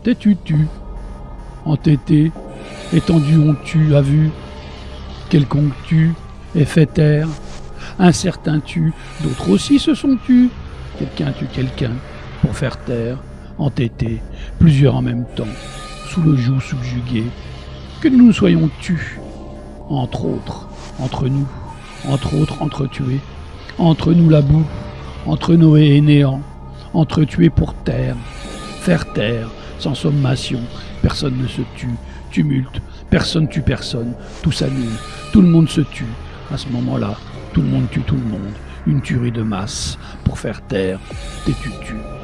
t'es tu. Entêté, étendu on tue à vue. Quelconque tue est fait taire. Un certain tue, d'autres aussi se sont tus. Quelqu'un tue quelqu'un pour faire taire. Entêté, plusieurs en même temps, sous le joug subjugué. Que nous soyons tus, entre autres, entre nous, entre autres entretués. Entre nous la boue, entre Noé et néant, entretués pour taire, faire taire, sans sommation, personne ne se tue, tumulte, personne tue personne, tout s'annule, tout le monde se tue. À ce moment-là, tout le monde tue tout le monde, une tuerie de masse, pour faire taire, t'es tu tues.